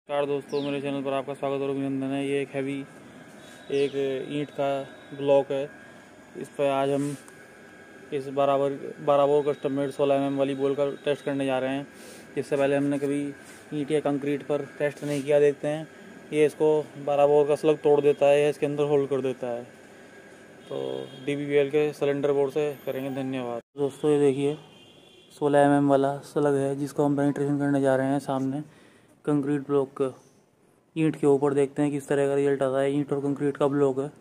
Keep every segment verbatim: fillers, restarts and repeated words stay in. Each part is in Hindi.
नमस्कार दोस्तों, मेरे चैनल पर आपका स्वागत और अभिनंदन है। ये एक हैवी एक ईंट का ब्लॉक है। इस पर आज हम इस बराबर बारह बोर कस्टम मेड सोलह एम एम वाली बॉल का टेस्ट करने जा रहे हैं। इससे पहले हमने कभी ईंट या कंक्रीट पर टेस्ट नहीं किया। देखते हैं, ये इसको बारह बोर का स्लग तोड़ देता है या इसके अंदर होल्ड कर देता है। तो डी बी वी एल के सिलेंडर बोर्ड से करेंगे। धन्यवाद दोस्तों। ये देखिए सोलह एम एम वाला स्लग है जिसको हम पेनिट्रेशन करने जा रहे हैं। सामने कंक्रीट ब्लॉक ईंट के ऊपर देखते हैं किस तरह का रिजल्ट आता है। ईंट और कंक्रीट का ब्लॉक है।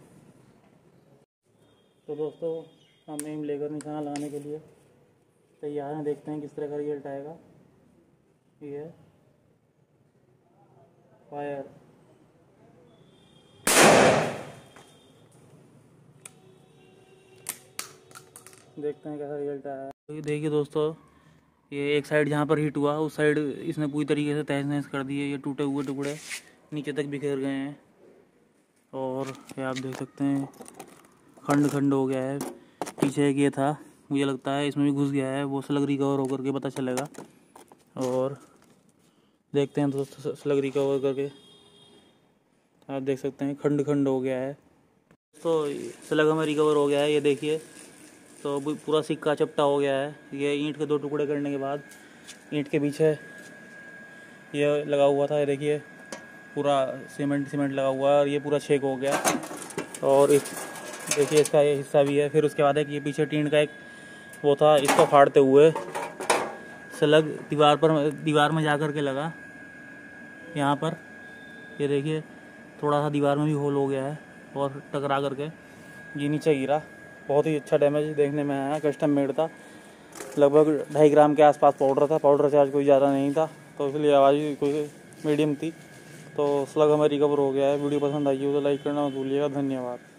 तो दोस्तों, हम एम लेकर निशाना लगाने के लिए तैयार हैं। देखते हैं किस तरह का रिजल्ट आएगा। ये फायर। देखते हैं कैसा रिजल्ट आया है। तो ये देखिए दोस्तों, ये एक साइड जहाँ पर हिट हुआ उस साइड इसने पूरी तरीके से तहस नहस कर दी है। ये टूटे हुए टुकड़े नीचे तक बिखर गए हैं और ये आप देख सकते हैं खंड खंड हो गया है। पीछे एक ये था, मुझे लगता है इसमें भी घुस गया है। वो स्लग रिकवर होकर के पता चलेगा। और देखते हैं दोस्तों, स्लग रिकवर करके आप देख सकते हैं खंड खंड हो गया है। तो स्लग हमें रिकवर हो गया है। ये देखिए, तो पूरा सिक्का चपटा हो गया है। ये ईंट के दो टुकड़े करने के बाद ईंट के पीछे ये लगा हुआ था। ये देखिए पूरा सीमेंट सीमेंट लगा हुआ है और ये पूरा छेक हो गया। और इस देखिए इसका ये हिस्सा भी है। फिर उसके बाद एक ये पीछे टीन का एक वो था, इसको फाड़ते हुए स्लग दीवार पर दीवार में जा कर के लगा यहाँ पर। ये देखिए थोड़ा सा दीवार में भी होल हो गया है और टकरा करके ये नीचे गिरा। बहुत ही अच्छा डैमेज देखने में आया। कस्टम मेड था। लगभग ढाई ग्राम के आसपास पाउडर था। पाउडर चार्ज कोई ज़्यादा नहीं था, तो इसलिए आवाज़ भी कोई मीडियम थी। तो स्लग हमें रिकवर हो गया है। वीडियो पसंद आई हो तो लाइक करना मत भूलिएगा। धन्यवाद।